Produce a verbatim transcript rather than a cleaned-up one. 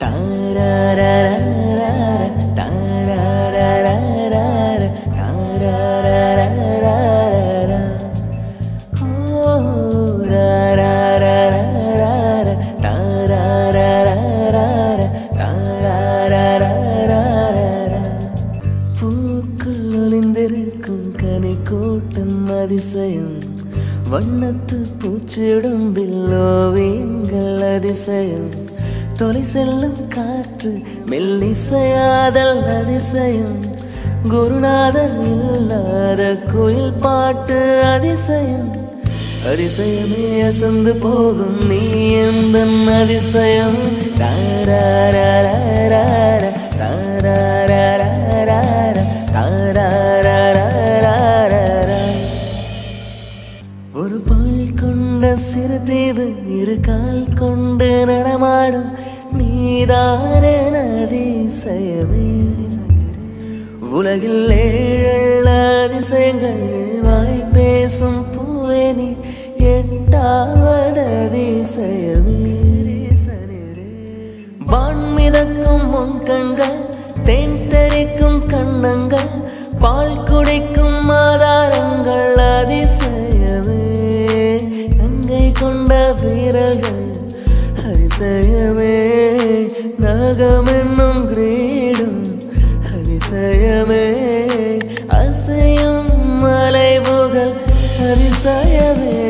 அதிசயம் வண்ணத்து பூச்சிடும்பில் ஓவியங்கள் அதிசயம் தொலை செல்லும் காற்று மெல்லிசையாதல் அதிசயம் குருநாதர் இல்லாத குயில் பாட்டு அதிசயம் அதிசயமே அசந்து போகும் நீ எந்தன் அதிசயம் தாராராராரா தாராராராரா தாராராராரா ஒரு பால் கொண்ட சிறு தீவு இரு கால் கொண்டு நடமாடும் நீதானே அதிசயமே உலகில் ஏழு அதிசயங்கள் வாய் பேசும் பூவே நீ எட்டாவது அதிசயமே வான் மிதக்கும் உன் கண்கள் தேன் தெறிக்கும் கண்ணங்கள் பால் குடிக்கும் ஆதாரங்கள் அதிசயமே கங்கை கொண்ட வீரர்கள் அதிசயமே நாகம் என்னும் கிரீடம் அதிசயமே அசையும் மலைபுகழ் அதிசயமே